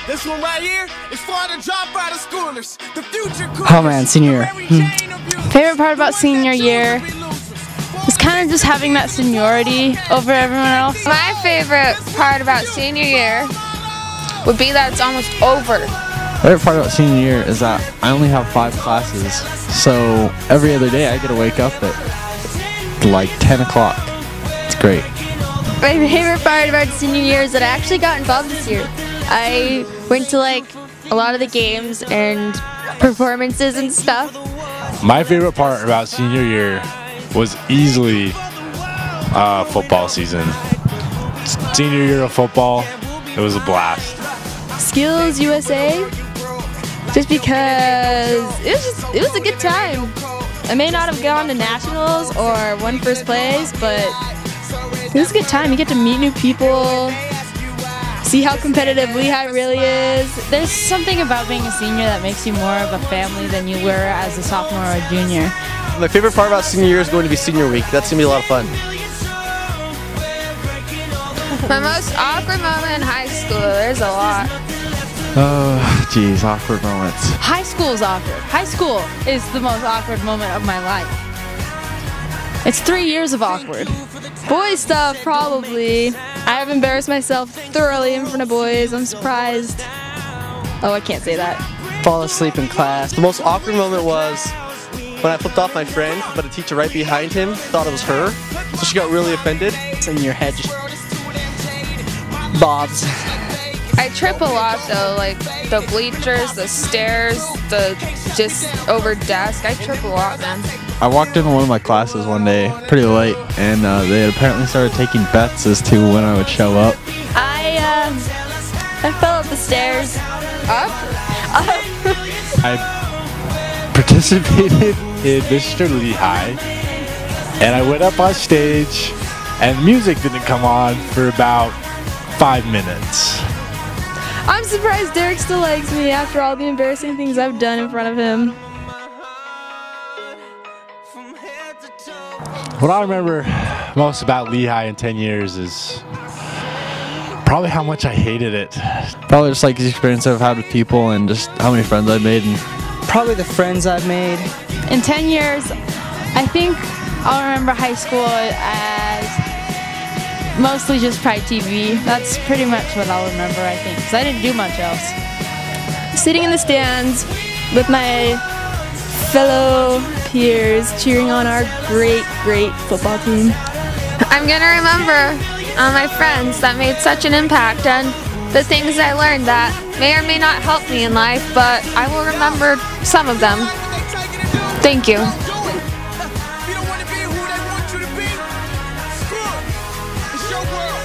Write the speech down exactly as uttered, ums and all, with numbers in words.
This one right here is for the dropout of schoolers, the future coolers. Oh man, senior year. Hmm. Favorite part about senior year is kind of just having that seniority over everyone else. My favorite part about senior year would be that it's almost over. My favorite part about senior year is that I only have five classes, so every other day I get to wake up at like ten o'clock. It's great. My favorite part about senior year is that I actually got involved this year. I went to like a lot of the games and performances and stuff. My favorite part about senior year was easily uh, football season. Senior year of football, it was a blast. Skills U S A, just because it was just it was a good time. I may not have gone to nationals or won first place, but it was a good time. You get to meet new people, see how competitive Lehigh really is. There's something about being a senior that makes you more of a family than you were as a sophomore or a junior. My favorite part about senior year is going to be senior week. That's going to be a lot of fun. My most awkward moment in high school, there's a lot. Oh, geez, awkward moments. High school is awkward. High school is the most awkward moment of my life. It's three years of awkward. Boys stuff, probably. I have embarrassed myself thoroughly in front of boys. I'm surprised. Oh, I can't say that. Fall asleep in class. The most awkward moment was when I flipped off my friend, but a teacher right behind him thought it was her, so she got really offended. It's in your head just bobs. I trip a lot though, like the bleachers, the stairs, the just over desk. I trip a lot, man. I walked into one of my classes one day, pretty late, and uh, they had apparently started taking bets as to when I would show up. I uh, I fell up the stairs. Up? Up. I participated in Mister Lehigh, and I went up on stage, and music didn't come on for about five minutes. I'm surprised Derek still likes me after all the embarrassing things I've done in front of him. What I remember most about Lehigh in ten years is probably how much I hated it. Probably just like the experience I've had with people and just how many friends I've made. And Probably the friends I've made. In ten years, I think I'll remember high school as mostly just Pride T V. That's pretty much what I'll remember, I think, because I didn't do much else. Sitting in the stands with my fellow peers cheering on our great, great football team. I'm gonna remember all my friends that made such an impact and the things I learned that may or may not help me in life, but I will remember some of them. Thank you. You don't want to be who they want you to be? Good. It's your world.